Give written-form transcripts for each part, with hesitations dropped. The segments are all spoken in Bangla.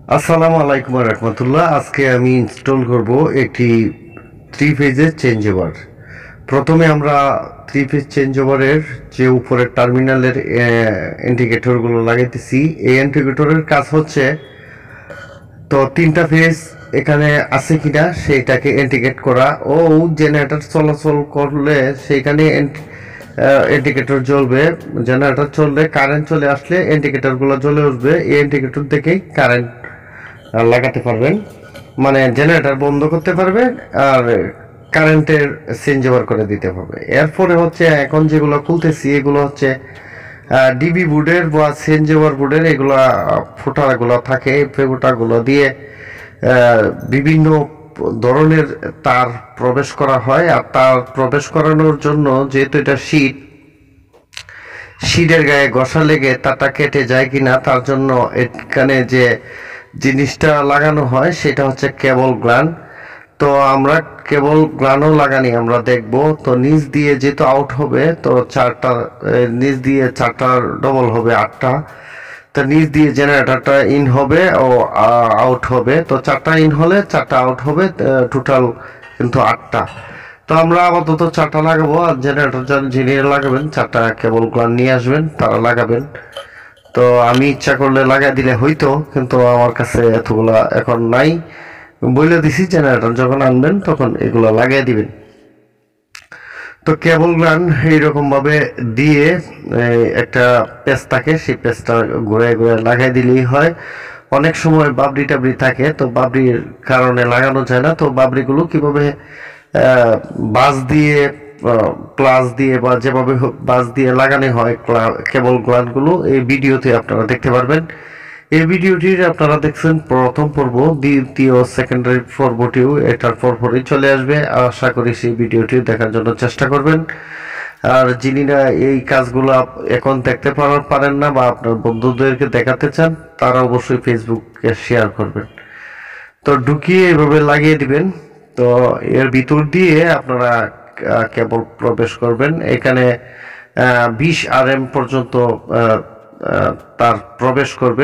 আসসালামু আলাইকুম রহমতুল্লাহ। আজকে আমি ইনস্টল করব একটি 3 ফেজের চেঞ্জ ওভার। প্রথমে আমরা 3 ফেজ চেঞ্জ ওভারের যে উপরের টার্মিনালের ইন্ডিকেটরগুলো লাগাইতেছি। এই ইন্ডিকেটরের কাজ হচ্ছে তো 3টা ফেজ এখানে আছে কিনা সেইটাকে ইন্ডিকেট করা ও জেনারেটর চলাচল করলে সেইখানে ইন্ডিকেটর জ্বলবে। জেনারেটর চললে কারেন্ট চলে আসলে ইন্ডিকেটরগুলো জ্বলে উঠবে। এই ইন্ডিকেটর থেকেই কারেন্ট লাগাতে পারবেন, মানে জেনারেটর বন্ধ করতে পারবেন আর কারেন্টের চেঞ্জ ওভার করে দিতে পারবে। এরপরে হচ্ছে এখন যেগুলো খুলতেছি এগুলো হচ্ছে ডিবি বোর্ডের বা চেঞ্জ ওভার বোর্ডের এগুলা ফুটাগুলো থাকে। এই ফুটাগুলো দিয়ে বিভিন্ন ধরনের তার প্রবেশ করা হয়। আর তার প্রবেশ করানোর জন্য যেহেতু এটা শীটের গায়ে ঘষা লেগে তারটা কেটে যায় কিনা তার জন্য এখানে যে জিনিসটা লাগানো হয় সেটা হচ্ছে কেবল গ্লান। তো আমরা কেবল গ্লানও লাগানি আমরা দেখব। তো নিচ দিয়ে যেহেতু আউট হবে তো চারটা, নিচ দিয়ে চারটা ডবল হবে 8টা। তো নিচ দিয়ে জেনারেটরটা ইন হবে ও আউট হবে। তো 4টা ইন হলে 4টা আউট হবে, টোটাল কিন্তু 8টা। তো আমরা আপাতত 4টা লাগাবো। আর জেনারেটর যিনি লাগাবেন 4টা কেবল গ্লান নিয়ে আসবেন, তারা লাগাবেন। তো আমি ইচ্ছা করলে লাগাই দিলে হইতো, কিন্তু আমার কাছে এতগুলা এখন নাই। বলে দিছি জেনারেটর যখন আনবেন তখন এগুলো লাগাই দিবেন। তো কেবল গান এইরকম ভাবে দিয়ে একটা পেজ থাকে, সেই পেজটা ঘুরে ঘুরে লাগাই দিলেই হয়। অনেক সময় বাবরি টাবরি থাকে, তো বাবরির কারণে লাগানো যায় না। তো বাবরিগুলো কিভাবে বাস দিয়ে প্লাস দিয়ে বা যেভাবে হোক বাস দিয়ে লাগানো হয় কেবল গ্লানগুলো, এই ভিডিওতে আপনারা দেখতে পারবেন। এই ভিডিওটির আপনারা দেখছেন প্রথম পর্ব, দ্বিতীয় সেকেন্ডারি পর্বটিও এটার পরপরই চলে আসবে। আশা করি সেই ভিডিওটি দেখার জন্য চেষ্টা করবেন। আর যিনিরা এই কাজগুলো এখন দেখতে পারেন না বা আপনার বন্ধুদেরকে দেখাতে চান তারা অবশ্যই ফেসবুকে শেয়ার করবেন। তো ঢুকিয়ে এভাবে লাগিয়ে দিবেন। তো এর ভিতর দিয়ে আপনারা কেবল প্রবেশ করবেন। এখানে 20 RM পর্যন্ত তার প্রবেশ করবে।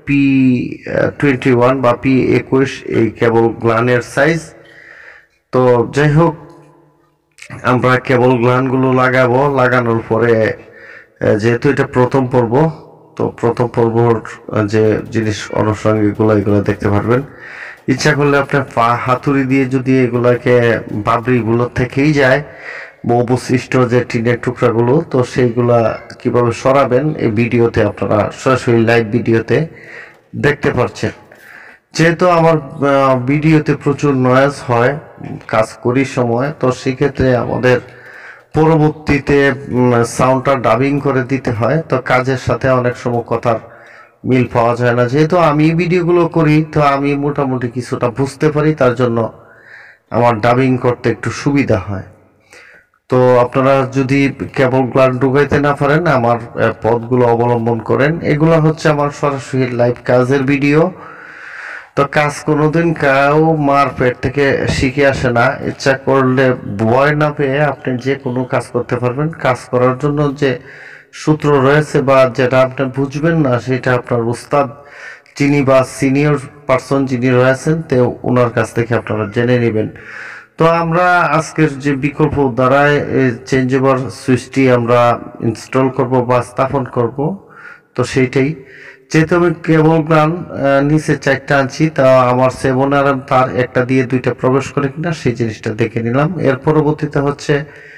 P21 বা P21 এই কেবল গ্লানের সাইজ। তো যাই হোক, আমরা কেবল গ্লানগুলো লাগাবো। লাগানোর পরে যেহেতু এটা প্রথম পর্ব, তো প্রথম পর্বর যে জিনিস অনুষঙ্গিকগুলো এগুলো দেখতে পারবেন। ইচ্ছা করলে আপনার হাতুড়ি দিয়ে যদি এগুলাকে বাবরিগুলো থেকেই যায় অবশিষ্ট যে টিনের টুকরাগুলো, তো সেইগুলা কিভাবে সরাবেন এই ভিডিওতে আপনারা সরাসরি লাইভ ভিডিওতে দেখতে পাচ্ছেন। যেহেতু আমার ভিডিওতে প্রচুর নয়েজ হয় কাজ করি সময়, তো সেক্ষেত্রে আমাদের পরবর্তীতে সাউন্ডটা ডাবিং করে দিতে হয়। তো কাজের সাথে অনেক সময় কথার মিল পাওয়া যায় না। যেহেতু আমি ভিডিওগুলো করি তো আমি মোটামুটি কিছুটা বুঝতে পারি, তার জন্য আমার ডাবিং করতে একটু সুবিধা হয়। তো আপনারা যদি কেবল গ্লান ঢুকাইতে না পারেন আমার পথগুলো অবলম্বন করেন। এগুলো হচ্ছে আমার সরাসরি লাইভ কাজের ভিডিও। তো কাজ কোনোদিন কাউ মার পেট থেকে শিখে আসে না। ইচ্ছা করলে ভয় না পেয়ে আপনি যে কোনো কাজ করতে পারবেন। কাজ করার জন্য যে সূত্র রয়েছে বা যেটা আপনি বুঝবেন না সেটা আপনার উস্তাদ যিনি বা সিনিয়র পার্সন যিনি রয়েছেন তো ওনার কাছ থেকে আপনারা জেনে নেবেন। তো আমরা আজকের যে বিকল্প দ্বারায় চেঞ্জ ওভার সুইচটি আমরা ইনস্টল করব বা স্থাপন করব, তো সেইটাই। যেহেতু আমি কেবল গান নিচে 4টা আনছি, তা আমার 7RM তার একটা দিয়ে 2টা প্রবেশ করে কিনা সেই জিনিসটা দেখে নিলাম। এর পরবর্তীতে হচ্ছে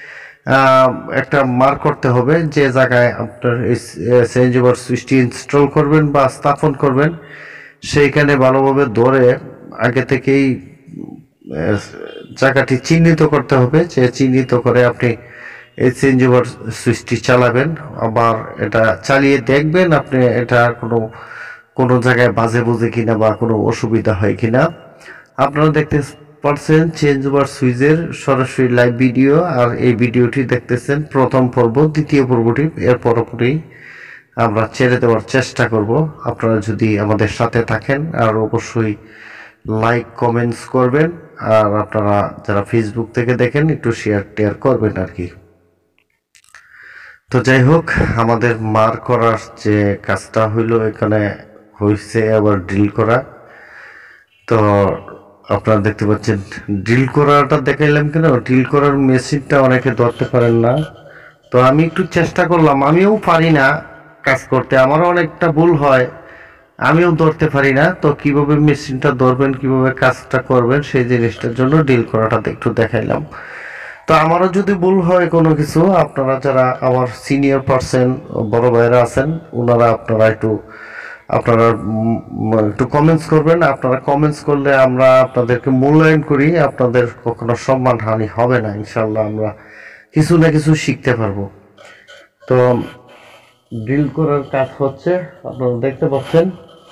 একটা মার্ক করতে হবে যে জায়গায় আপনার এই চেঞ্জ ওভার সুইচটি ইনস্টল করবেন বা স্থাপন করবেন, সেইখানে ভালোভাবে ধরে আগে থেকেই জায়গাটি চিহ্নিত করতে হবে। যে চিহ্নিত করে আপনি এই চেঞ্জ ওভার সুইচটি চালাবেন। আবার এটা চালিয়ে দেখবেন আপনি এটা কোনো জায়গায় বাজে বুঝে কিনা বা কোনো অসুবিধা হয় কিনা। আপনারা দেখতে পারছেন চেঞ্জ ওভার সুইচের সরাসরি লাইভ ভিডিও। আর এই ভিডিওটি দেখতেছেন প্রথম পর্ব, দ্বিতীয় পর্বটি এর পরপরই আমরা ছেড়ে দেওয়ার চেষ্টা করব। আপনারা যদি আমাদের সাথে থাকেন আর অবশ্যই লাইক কমেন্টস করবেন। আর আপনারা যারা ফেসবুক থেকে দেখেন একটু শেয়ার টেয়ার করবেন আর কি। তো যাই হোক, আমাদের মার করার যে কাজটা হইলো এখানে হয়েছে আবার ড্রিল করা। তো আপনারা দেখতে পাচ্ছেন ড্রিল করাটা দেখাইলাম কেন, ড্রিল করার মেশিনটা অনেকে ধরতে পারেন না। তো আমি একটু চেষ্টা করলাম, আমিও পারি না কাজ করতে, আমারও অনেকটা ভুল হয়, আমিও ধরতে পারি না। তো কিভাবে মেশিনটা ধরবেন, কিভাবে কাজটা করবেন, সেই জিনিসটার জন্য ড্রিল করাটা একটু দেখাইলাম। তো আমারও যদি ভুল হয় কোনো কিছু, আপনারা যারা আমার সিনিয়র পার্সন বড় ভাইরা আছেন, ওনারা আপনারা একটু কমেন্টস করবেন। আপনারা কমেন্টস করলে আমরা আপনাদেরকে মূল্যায়ন করি, আপনাদের কখনো সম্মান হানি হবে না। ইনশাল্লাহ আমরা কিছু না কিছু শিখতে পারবো। তো ড্রিল করার কাজ হচ্ছে, আপনারা দেখতে পাচ্ছেন।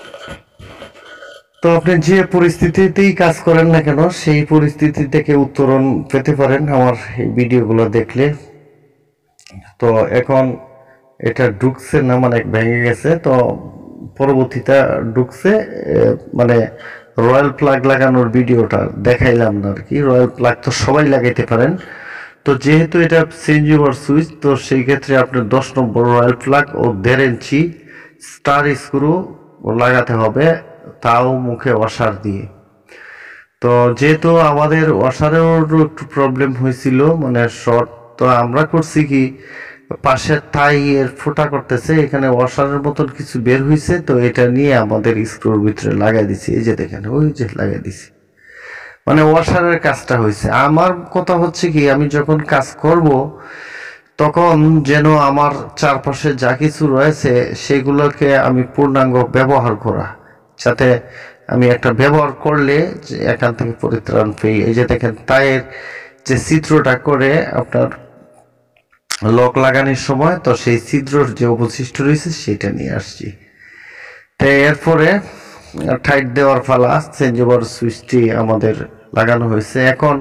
তো আপনি যে পরিস্থিতিতেই কাজ করেন না কেন, সেই পরিস্থিতি থেকে উত্তরণ পেতে পারেন আমার এই ভিডিওগুলো দেখলে। তো এখন এটা ঢুকছে না, মানে ভেঙে গেছে। তো পরবর্তীতে ঢুকছে, মানে রয়্যাল প্লাগ লাগানোর ভিডিওটা দেখাইলাম না আর কি। রয়্যাল প্লাগ তো সবাই লাগাইতে পারেন। তো যেহেতু এটা চেঞ্জ ওভার সুইচ, তো সেই ক্ষেত্রে আপনার 10 নম্বর রয়্যাল প্লাগ ও 1.5 ইঞ্চি স্টার স্ক্রু লাগাতে হবে, তাও মুখে ওয়াশার দিয়ে। তো যেহেতু আমাদের ওয়াশারেও একটু প্রবলেম হয়েছিল, মানে শর্ট, তো আমরা করছি কি, পাশের থাই এর ফোটা করতেছে, এখানে ওয়াশারের মতন কিছু বের হয়েছে, তো এটা নিয়ে আমাদের স্ক্রুর ভিতরে লাগাই দিছি। এই যে দেখেন, ওই যে লাগাই দিছি, মানে ওয়াশারের কাজটা হয়েছে। আমার কথা হচ্ছে কি, আমি যখন কাজ করব তখন যেন আমার চারপাশে যা কিছু রয়েছে সেগুলোকে আমি পূর্ণাঙ্গ ব্যবহার করা, যাতে আমি একটা ব্যবহার করলে যে এখান থেকে পরিত্রাণ পেয়ে। এই যে দেখেন তাইয়ের যে চিত্রটা করে আপনার লক লাগানোর সময়, তো সেই ছিদ্রর যে অবশিষ্ট রয়েছে সেটা নিয়ে আসছি। তো এরপরে টাইট দেওয়ার পালা, চেঞ্জ ওভার সুইচটি আমাদের লাগানো হয়েছে। এখন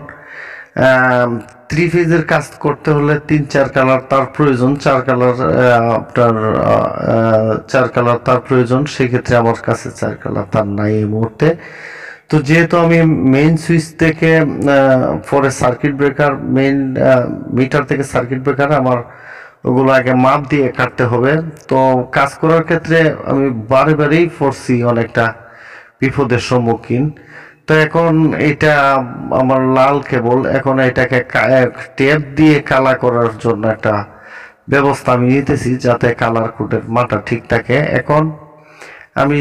3 ফেজের কাজ করতে হলে 3-4 কালার তার প্রয়োজন, 4 কালার আপনার 4 কালার তার প্রয়োজন। সেক্ষেত্রে আমার কাছে 4 কালার তার নাই এই মুহূর্তে। তো যেহেতু আমি মেইন সুইচ থেকে পরে সার্কিট ব্রেকার, মেইন মিটার থেকে সার্কিট ব্রেকার, আমার ওগুলো আগে মাপ দিয়ে কাটতে হবে। তো কাজ করার ক্ষেত্রে আমি বারেই পড়ছি অনেকটা বিপদের সম্মুখীন। তো এখন এটা আমার লাল কেবল, এখন এটাকে টেপ দিয়ে কালা করার জন্য একটা ব্যবস্থা আমি নিতেছি, যাতে কালার কোডের মানটা ঠিক থাকে। এখন আমি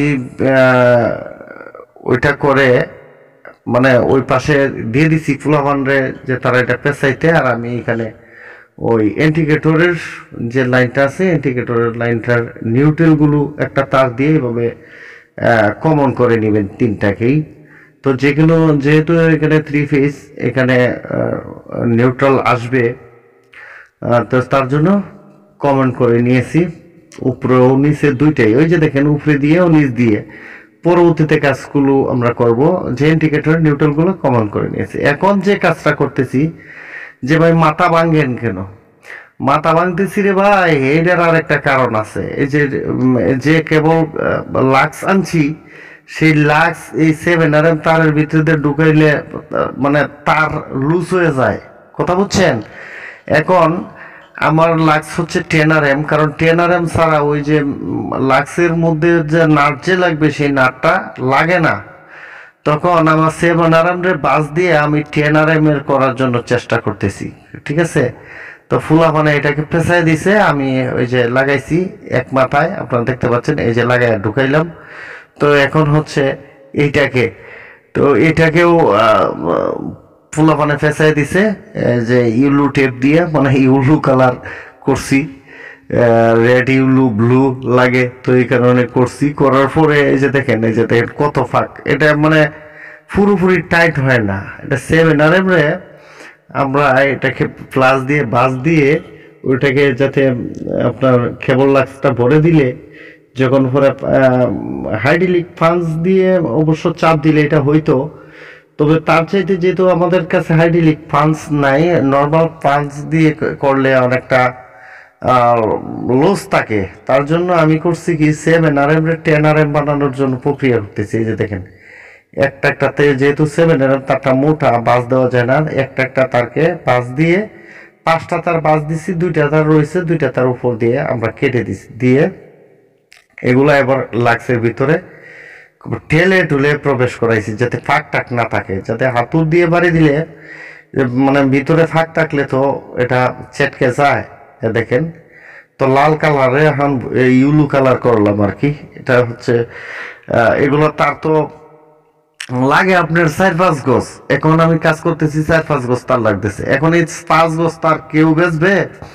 ওইটা করে, মানে ওই পাশে দিয়ে দিছি ফুলাভানরে যে তারা এটা পেঁচাইতে, আর আমি এখানে ওই ইন্ডিকেটরের যে লাইনটা আছে, ইন্ডিকেটরের লাইনটার নিউট্রালগুলো একটা তার দিয়ে এভাবে কমন করে নেবেন তিনটাকেই। তো যেগুলো, যেহেতু এখানে 3 ফেজ, এখানে নিউট্রাল আসবে, তো তার জন্য কমন করে নিয়েছি উপরে ও নিচে দুইটাই। ওই যে দেখেন, উপরে দিয়ে ও নিচ দিয়ে। পরবর্তীতে কাজগুলো আমরা করব, যে ইন্ডিকেটর নিউট্রালগুলো কমন করে নিয়েছি। এখন যে কাজটা করতেছি, যে ভাই মাথা ভাঙেন কেন, মাথা ভাঙতেছি রে ভাই, এইটার আর একটা কারণ আছে। এই যে কেবল লাক্স আনছি, সেই লাক্স এই 7RM তারের ভিতরে ঢুকাইলে মানে তার লুজ হয়ে যায়, কথা বুঝছেন। এখন আমার লাক্স হচ্ছে 10RM, কারণ 10RM ছাড়া ওই যে লাক্সের মধ্যে যে নাট যে লাগবে সেই নাটটা লাগে না। তখন আমার 7RM রে বাস দিয়ে আমি 10RM এর করার জন্য চেষ্টা করতেছি, ঠিক আছে। তো ফুলাফানে এটাকে পেঁচাই দিছে, আমি ওই যে লাগাইছি এক মাথায়, আপনারা দেখতে পাচ্ছেন, এই যে লাগাই ঢুকাইলাম। তো এখন হচ্ছে এইটাকে, তো এটাকেও ফুলাফানে পেঁচাই দিছে, যে ইউলু টেপ দিয়ে, মানে ইউলু কালার করছি, রেড ইউলু ব্লু লাগে, তো এই কারণে করছি। করার পরে এই যে দেখেন, এই যে দেখেন কত ফাঁক, এটা মানে পুরোপুরি টাইট হয় না। এটা 7RM রে আমরা এটাকে প্লাস দিয়ে বাস দিয়ে ওইটাকে, যাতে আপনার কেবল লাক্সটা ভরে দিলে, যখন পরে হাইড্রোলিক পাঞ্চ দিয়ে অবশ্য চাপ দিলে এটা হইতো। তবে তার চাইতে যেহেতু আমাদের কাছে হাইড্রোলিক পাঞ্চ নাই, নর্মাল পাঞ্চ দিয়ে করলে অনেকটা লস থাকে। তার জন্য আমি করছি কি, 7RM রে 10RM বানানোর জন্য প্রক্রিয়া করতেছি। এই যে দেখেন, একটাতে যেহেতু 7RM তারটা মোটা, বাস দেওয়া যায় না, একটা তারকে বাস দিয়ে 5টা তার বাস দিছি, 2টা তার রয়েছে, 2টা তার উপর দিয়ে আমরা কেটে দিছি, দিয়ে এগুলো এবার লাক্সের ভিতরে ঠেলে ঠুলে প্রবেশ করাইছি, যাতে ফাঁক টাক না থাকে, যাতে হাতুড় দিয়ে বাড়ি দিলে মানে ভিতরে ফাঁক থাকলে তো এটা চেটকে যায়। দেখেন, তো লাল কালারে এখন ইউলু কালার করলাম আর কি। এটা হচ্ছে এগুলো তার তো লাগে আপনার 4-5 গজ। এখন আমি কাজ করতেছি 4-5 গজ তার লাগতেছে। এখন এই 5 গজ তার কেউ বেচবে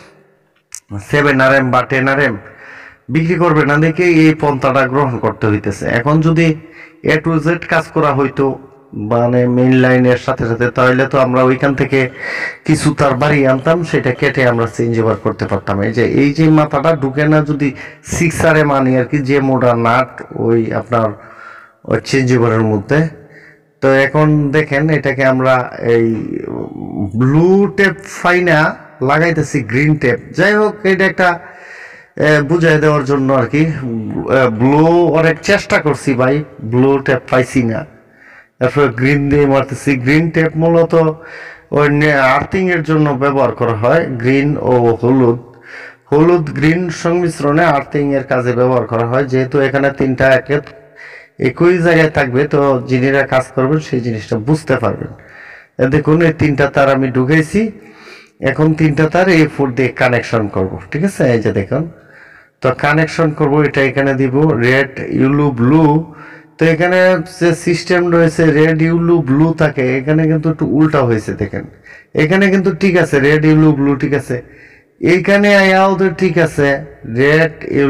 7 RM বা 10 RM বিক্রি করবে না দেখে এই পন্থাটা গ্রহণ করতে হইতেছে। এখন যদি A to Z কাজ করা হইতো মানে মেইন লাইনের সাথে সাথে, তাহলে তো আমরা ওইখান থেকে কিছু তার বাড়ি আনতাম, সেটা কেটে আমরা চেঞ্জ ওভার করতে পারতাম। এই যে মাথাটা ঢুকে না যদি 6 RM আনি আর কি, যে মোটা নাট ওই আপনার ওই চেঞ্জ ওভারের মধ্যে। তো এখন দেখেন এটাকে আমরা এই ব্লু টেপ ফাইনা লাগাইতেছি গ্রিন টেপ। যাই হোক, এটা একটা বুঝাই দেওয়ার জন্য আর কি। ব্লু অনেক চেষ্টা করছি ভাই, ব্লু টেপ পাইছি না, তারপরে গ্রিন দিয়ে মারতেছি। গ্রিন টেপ মূলত ওই আর্থিং এর জন্য ব্যবহার করা হয়। গ্রিন ও হলুদ গ্রিন সংমিশ্রণে আর্থিং এর কাজে ব্যবহার করা হয়। যেহেতু এখানে 3টা একই জায়গায় থাকবে, তো যিনিরা কাজ করবেন সেই জিনিসটা বুঝতে পারবেন। দেখুন এই 3টা তার আমি ঢুকাইছি। এখন 3টা তার A4 দিয়ে কানেকশন করব, ঠিক আছে? এই যে দেখুন, তো কানেকশন করব, এটা এখানে দিব রেড ইউলু ব্লু। তো এখানে যে সিস্টেম রয়েছে রেড ইউলু ব্লু থাকে, এখানে কিন্তু একটু উল্টা হয়েছে। দেখেন এখানে কিন্তু ঠিক আছে, রেড ইউলু ব্লু ঠিক আছে। এইখানে আয়াও তো ঠিক আছে, রেড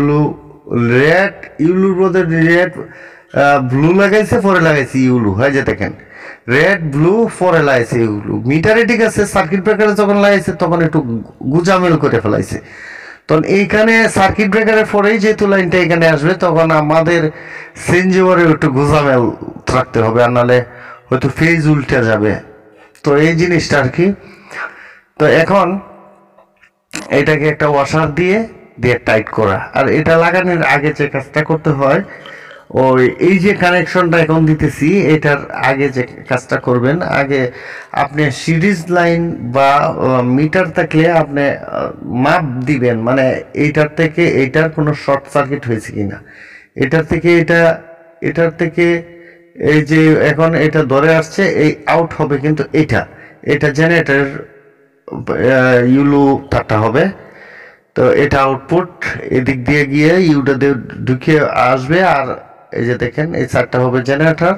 ইউলুর বদলে রেড ব্লু লাগাইছে, পরে লাগাইছে ইউলু। হয় যে দেখেন, রেড ব্লু পরে লাগাইছে ইউলু। মিটারে ঠিক আছে, সার্কিট ব্রেকারে যখন লাগাইছে তখন একটু গুজামেল করে ফেলাইছে। তখন এইখানে সার্কিট ব্রেকারের পরেই যেহেতু লাইনটা এখানে আসবে, তখন আমাদের চেঞ্জ ওভারে একটু গোজামেল রাখতে হবে, আর নাহলে হয়তো ফেজ উল্টে যাবে। তো এই জিনিসটা আর কি। তো এখন এটাকে একটা ওয়াশার দিয়ে টাইট করা। আর এটা লাগানোর আগে যে কাজটা করতে হয়, ওই এই যে কানেকশনটা এখন দিতেছি, এটার আগে যে কাজটা করবেন, আগে আপনি সিরিজ লাইন বা মিটার থাকলে আপনি মাপ দিবেন, মানে এইটার থেকে এইটার কোনো শর্ট সার্কিট হয়েছে কিনা, এটার থেকে এই যে এখন এটা ধরে আসছে, এই আউট হবে কিন্তু এটা জেনারেটরের ইউলু তারটা হবে। তো এটা আউটপুট এদিক দিয়ে গিয়ে ইউটা দিয়ে ঢুকে আসবে। আর এই যে দেখেন, এই 4টা হবে জেনারেটর,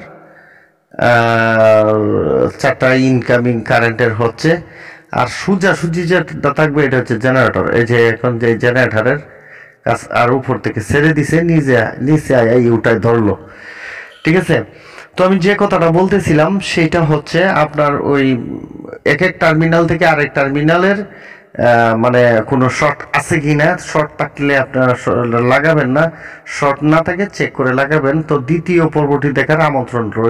4টা ইনকামিং কারেন্টের হচ্ছে। আর সোজাসুজি যেটা থাকবে এটা হচ্ছে জেনারেটর। এই যে এখন যে জেনারেটরের কাজ আর উপর থেকে ছেড়ে দিছে, নিচে আয়া ইউটায় ধরলো, ঠিক আছে? তো আমি যে কথাটা বলতেছিলাম সেটা হচ্ছে আপনার ওই এক টার্মিনাল থেকে আরেক টার্মিনালের মানে কোনো শর্ট আছে কিনা। শর্ট থাকলে আপনারা লাগাবেন না, শর্ট না থাকে চেক করে লাগাবেন। তো দ্বিতীয় পর্বটি দেখার আমন্ত্রণ রয়েছে।